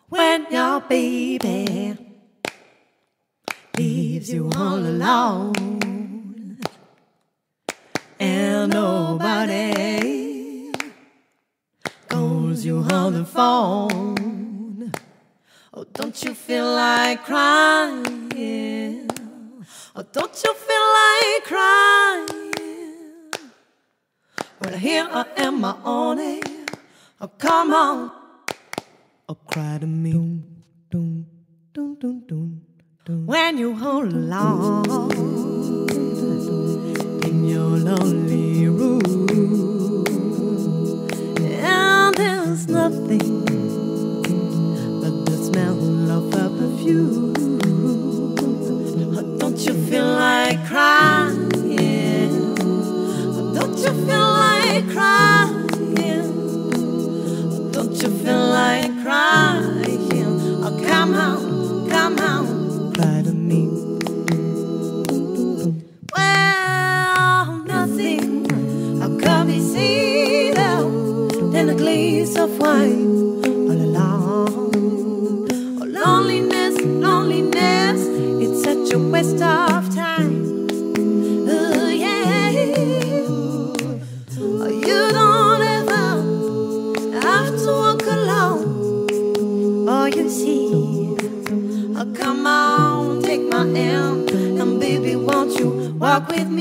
when your baby leaves you all alone and nobody calls you on the phone. Oh, don't you feel like crying? Oh, don't you feel like crying? Well, here I am, my own. Oh, come on. Oh, cry to me. Dun, dun, dun, dun, dun. When you hold along in your lonely room, and there's nothing but the smell of a perfume. Oh, don't you feel like crying? Oh, don't you feel like crying? Don't you feel like crying? Oh, come on, cry to me. Well, nothing could be sweeter than a glass of wine all alone. Oh, loneliness, loneliness, it's such a waste of time. Oh, yeah. Oh, you don't ever have to walk alone. Oh, you see, oh, come on, take my hand, and baby, won't you walk with me?